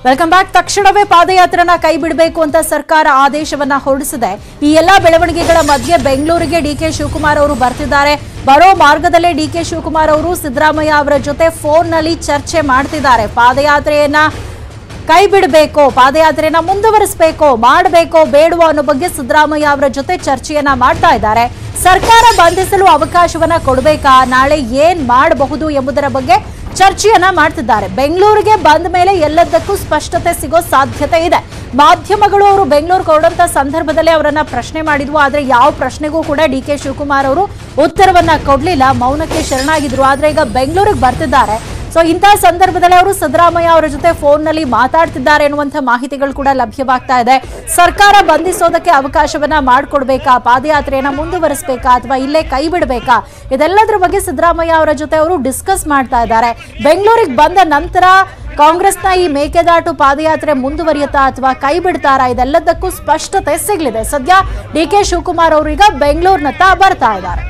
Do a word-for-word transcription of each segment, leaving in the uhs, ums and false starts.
Welcome back. ತಕ್ಷಣವೇ ಪಾದಯಾತ್ರೆನ ಕೈ ಬಿಡಬೇಕು ಅಂತ ಸರ್ಕಾರ ಆದೇಶವನ್ನ ಹೊರಡಿಸಿದೆ. ಈ ಎಲ್ಲಾ ಬೆಳವಣಿಗೆಗಳ ಮಧ್ಯೆ ಬೆಂಗಳೂರಿಗೆ ಡಿಕೆ ಶಿವಕುಮಾರ್ ಅವರು ಬರ್ತಿದ್ದಾರೆ. ಬರೋ ಮಾರ್ಗದಲ್ಲೇ ಡಿಕೆ ಶಿವಕುಮಾರ್ ಅವರು ಸಿದ್ದರಾಮಯ್ಯ ಅವರ ಜೊತೆ ಫೋನ್ ನಲ್ಲಿ ಚರ್ಚೆ ಮಾಡ್ತಿದ್ದಾರೆ. ಪಾದಯಾತ್ರೆಯನ್ನ ಕೈ ಬಿಡಬೇಕೋ, ಪಾದಯಾತ್ರೆಯನ್ನ ಮುಂದುವರಿಸಬೇಕೋ, ಮಾಡಬೇಕೋ ಬೇಡವೋ ಅನ್ನೋ ಬಗ್ಗೆ ಸಿದ್ದರಾಮಯ್ಯ ಅವರ ಜೊತೆ ಚರ್ಚೆಯನ್ನ ಮಾಡ್ತಾ ಇದ್ದಾರೆ. ಸರ್ಕಾರ ಬಂಧಿಸಲು ಅವಕಾಶವನ್ನ ಕೊಡಬೇಕಾ, ನಾಳೆ ಏನ್ ಮಾಡಬಹುದು ಎಂಬುದರ ಬಗ್ಗೆ ಚರ್ಚೆಯನ್ನ ಮಾಡ್ತಿದ್ದಾರೆ. ಬೆಂಗಳೂರಿಗೆ ಬಂದ ಮೇಲೆ ಎಲ್ಲದಕ್ಕೂ ಸ್ಪಷ್ಟತೆ ಸಿಗೋ ಸಾಧ್ಯತೆ ಇದೆ. ಮಾಧ್ಯಮಗಳು ಅವರು ಬೆಂಗಳೂರಿಗೆ ಹೊರಡಂತ ಸಂದರ್ಭದಲ್ಲಿ ಅವರನ್ನ ಪ್ರಶ್ನೆ ಮಾಡಿದ್ವು. ಆದ್ರೆ ಯಾವ ಪ್ರಶ್ನೆಗೂ ಕೂಡ ಡಿ ಕೆ ಶಿವಕುಮಾರ್ ಅವರು ಉತ್ತರವನ್ನ ಕೊಡ್ಲಿಲ್ಲ, ಮೌನಕ್ಕೆ ಶರಣಾಗಿದ್ರು. ಆದ್ರೆ ಈಗ ಬೆಂಗಳೂರಿಗೆ ಬರ್ತಿದ್ದಾರೆ. ಸೊ ಇಂತಹ ಸಂದರ್ಭದಲ್ಲಿ ಅವರು ಸಿದ್ದರಾಮಯ್ಯ ಅವರ ಜೊತೆ ಫೋನ್ ನಲ್ಲಿ ಮಾತಾಡ್ತಿದ್ದಾರೆ ಎನ್ನುವಂತ ಮಾಹಿತಿಗಳು ಕೂಡ ಲಭ್ಯವಾಗ್ತಾ ಇದೆ. ಸರ್ಕಾರ ಬಂಧಿಸೋದಕ್ಕೆ ಅವಕಾಶವನ್ನ ಮಾಡಿಕೊಡ್ಬೇಕಾ, ಪಾದಯಾತ್ರೆಯನ್ನ ಮುಂದುವರಿಸಬೇಕಾ ಅಥವಾ ಇಲ್ಲೇ ಕೈ ಬಿಡಬೇಕಾ, ಇದೆಲ್ಲದರ ಬಗ್ಗೆ ಸಿದ್ದರಾಮಯ್ಯ ಅವರ ಜೊತೆ ಅವರು ಡಿಸ್ಕಸ್ ಮಾಡ್ತಾ ಇದ್ದಾರೆ. ಬೆಂಗಳೂರಿಗೆ ಬಂದ ನಂತರ ಕಾಂಗ್ರೆಸ್ನ ಈ ಮೇಕೆದಾಟು ಪಾದಯಾತ್ರೆ ಮುಂದುವರಿಯುತ್ತಾ ಅಥವಾ ಕೈ ಬಿಡ್ತಾರಾ, ಇದೆಲ್ಲದಕ್ಕೂ ಸ್ಪಷ್ಟತೆ ಸಿಗಲಿದೆ. ಸದ್ಯ ಡಿ ಕೆ ಶಿವಕುಮಾರ್ ಅವರು ಈಗ ಬೆಂಗಳೂರಿನತ್ತ ಬರ್ತಾ ಇದ್ದಾರೆ.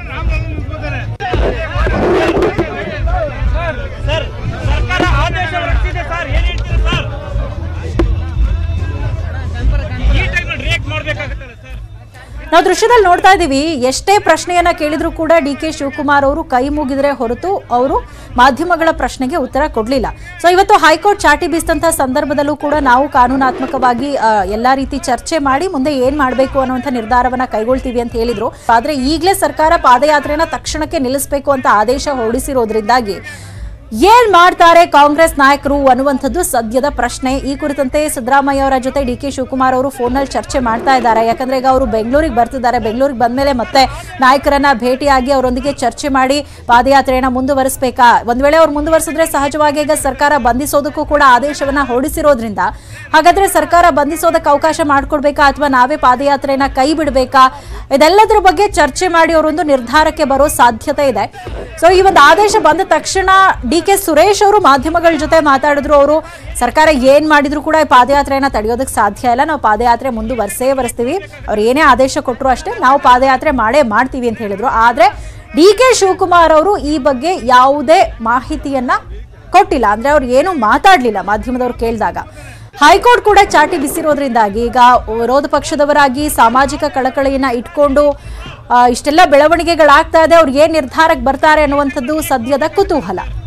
ನಾವು ದೃಶ್ಯದಲ್ಲಿ ನೋಡ್ತಾ ಇದ್ದೀವಿ, ಎಷ್ಟೇ ಪ್ರಶ್ನೆಯನ್ನ ಕೇಳಿದ್ರು ಕೂಡ ಡಿ ಕೆ ಶಿವಕುಮಾರ್ ಅವರು ಕೈ ಮುಗಿದ್ರೆ ಹೊರತು ಅವರು ಮಾಧ್ಯಮಗಳ ಪ್ರಶ್ನೆಗೆ ಉತ್ತರ ಕೊಡ್ಲಿಲ್ಲ. ಸೊ ಇವತ್ತು ಹೈಕೋರ್ಟ್ ಚಾಟಿ ಬೀಸಿದಂತಹ ಸಂದರ್ಭದಲ್ಲೂ ಕೂಡ ನಾವು ಕಾನೂನಾತ್ಮಕವಾಗಿ ಎಲ್ಲಾ ರೀತಿ ಚರ್ಚೆ ಮಾಡಿ ಮುಂದೆ ಏನ್ ಮಾಡಬೇಕು ಅನ್ನುವಂಥ ನಿರ್ಧಾರವನ್ನ ಕೈಗೊಳ್ತೀವಿ ಅಂತ ಹೇಳಿದ್ರು. ಆದ್ರೆ ಈಗಲೇ ಸರ್ಕಾರ ಪಾದಯಾತ್ರೆನ ತಕ್ಷಣಕ್ಕೆ ನಿಲ್ಲಿಸಬೇಕು ಅಂತ ಆದೇಶ ಹೊರಡಿಸಿರೋದ್ರಿಂದಾಗಿ ಏನ್ ಮಾಡ್ತಾರೆ ಕಾಂಗ್ರೆಸ್ ನಾಯಕರು ಅನ್ನುವಂಥದ್ದು ಸದ್ಯದ ಪ್ರಶ್ನೆ. ಈ ಕುರಿತಂತೆ ಸಿದ್ದರಾಮಯ್ಯ ಅವರ ಜೊತೆ ಡಿ ಕೆ ಶಿವಕುಮಾರ್ ಅವರು ಫೋನಲ್ಲಿ ಚರ್ಚೆ ಮಾಡ್ತಾ ಇದ್ದಾರೆ. ಯಾಕಂದ್ರೆ ಈಗ ಅವರು ಬೆಂಗಳೂರಿಗೆ ಬರ್ತಿದ್ದಾರೆ. ಬೆಂಗಳೂರಿಗೆ ಬಂದ್ಮೇಲೆ ಮತ್ತೆ ನಾಯಕರನ್ನ ಭೇಟಿಯಾಗಿ ಅವರೊಂದಿಗೆ ಚರ್ಚೆ ಮಾಡಿ ಪಾದಯಾತ್ರೆಯನ್ನ ಮುಂದುವರಿಸಬೇಕಾ, ಒಂದ್ ವೇಳೆ ಅವ್ರು ಮುಂದುವರಿಸಿದ್ರೆ ಸಹಜವಾಗಿ ಈಗ ಸರ್ಕಾರ ಬಂಧಿಸೋದಕ್ಕೂ ಕೂಡ ಆದೇಶವನ್ನ ಹೊರಡಿಸಿರೋದ್ರಿಂದ ಹಾಗಾದ್ರೆ ಸರ್ಕಾರ ಬಂಧಿಸೋದಕ್ಕೆ ಅವಕಾಶ ಮಾಡ್ಕೊಡ್ಬೇಕಾ ಅಥವಾ ನಾವೇ ಪಾದಯಾತ್ರೆಯನ್ನ ಕೈ ಬಿಡಬೇಕಾ, ಇದೆಲ್ಲದರ ಬಗ್ಗೆ ಚರ್ಚೆ ಮಾಡಿ ಅವರೊಂದು ನಿರ್ಧಾರಕ್ಕೆ ಬರೋ ಸಾಧ್ಯತೆ ಇದೆ. ಸೊ ಈ ಒಂದು ಆದೇಶ ಬಂದ ತಕ್ಷಣ ಡಿ ಕೆ ಸುರೇಶ್ ಅವರು ಮಾಧ್ಯಮಗಳ ಜೊತೆ ಮಾತಾಡಿದ್ರು. ಅವರು ಸರ್ಕಾರ ಏನ್ ಮಾಡಿದ್ರು ಕೂಡ ಪಾದಯಾತ್ರೆಯನ್ನ ತಡೆಯೋದಕ್ಕೆ ಸಾಧ್ಯ ಇಲ್ಲ, ನಾವು ಪಾದಯಾತ್ರೆ ಮುಂದುವರಿಸೇ ವರಿಸ್ತೀವಿ, ಅವ್ರು ಏನೇ ಆದೇಶ ಕೊಟ್ಟರು ಅಷ್ಟೇ, ನಾವು ಪಾದಯಾತ್ರೆ ಮಾಡೇ ಮಾಡ್ತೀವಿ ಅಂತ ಹೇಳಿದ್ರು. ಆದ್ರೆ ಡಿ ಕೆ ಶಿವಕುಮಾರ್ ಅವರು ಈ ಬಗ್ಗೆ ಯಾವುದೇ ಮಾಹಿತಿಯನ್ನ ಕೊಟ್ಟಿಲ್ಲ. ಅಂದ್ರೆ ಅವ್ರು ಏನು ಮಾತಾಡ್ಲಿಲ್ಲ ಮಾಧ್ಯಮದವ್ರು ಕೇಳಿದಾಗ. ಹೈಕೋರ್ಟ್ ಕೂಡ ಚಾಟಿ ಬಿಸಿರೋದ್ರಿಂದಾಗಿ ಈಗ ವಿರೋಧ ಪಕ್ಷದವರಾಗಿ ಸಾಮಾಜಿಕ ಕಳಕಳಿಯನ್ನ ಇಟ್ಕೊಂಡು ಇಷ್ಟೆಲ್ಲ ಬೆಳವಣಿಗೆಗಳಾಗ್ತಾ ಇದೆ. ಅವ್ರು ಏನ್ ನಿರ್ಧಾರಕ್ಕೆ ಬರ್ತಾರೆ ಅನ್ನುವಂಥದ್ದು ಸದ್ಯದ ಕುತೂಹಲ.